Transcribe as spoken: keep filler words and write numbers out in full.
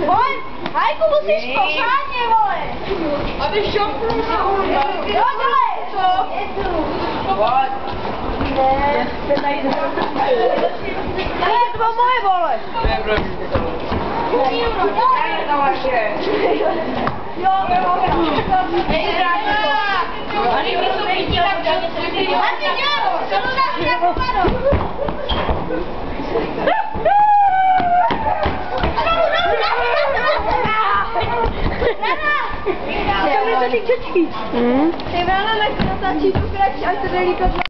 Vole, Hajku musíš pořádně, vole. Aby šoupnul se urva. Jo, dole. Co? Pojď. Ne. Tady to bylo moje, vole. To je pravdě. Ne, to vaše. Jo, to je moje. Hej, zráží to. A nyní jsou pětí, tak dáme se vydělí. Martin, jo, co to dáš na popadu? Ty vrana na kratačí tu krač, až to delíkat.